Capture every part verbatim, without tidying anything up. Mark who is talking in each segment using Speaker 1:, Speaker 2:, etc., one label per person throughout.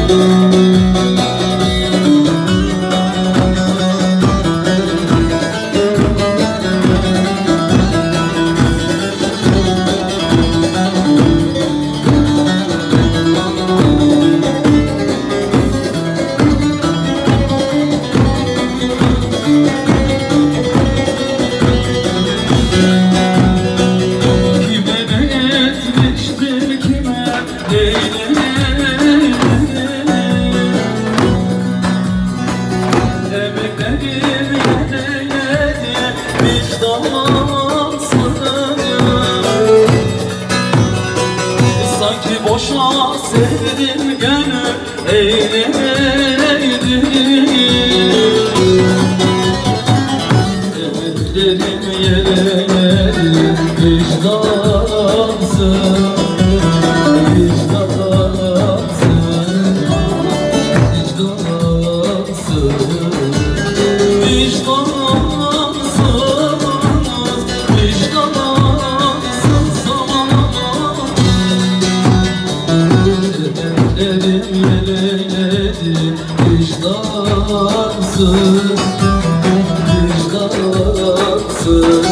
Speaker 1: Boşa sevdim gönül eyleydi. Ellerim yerledi vicdansın, vicdansın, vicdansın, vicdansın, ellerim yeleyledi vicdansın, vicdansın,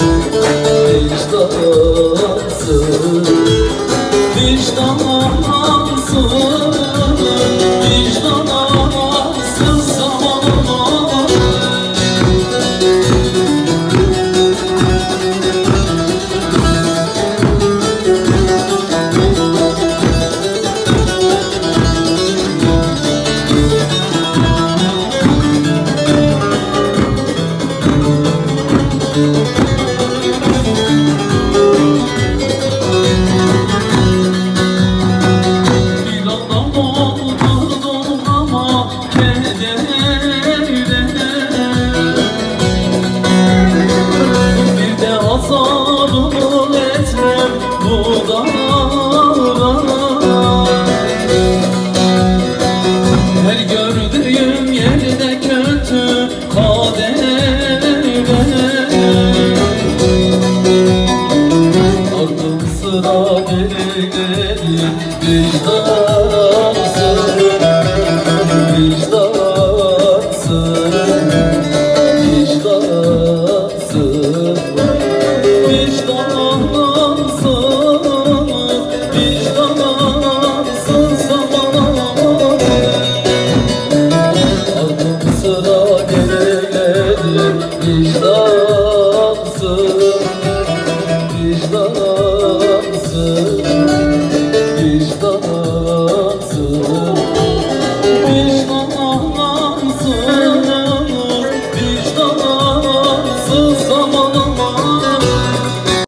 Speaker 1: vicdansın, vicdansın, vicdansın zamanım. Her gördüğüm yerde kötü kadere, aklım sıra gelir vicdansın, vicdansın, vicdansın, vicdansın, vicdansın zamanım. Aklım sıra gelir vicdansın, vicdansın, vicdansın, vicdansın, vicdansın zamanım.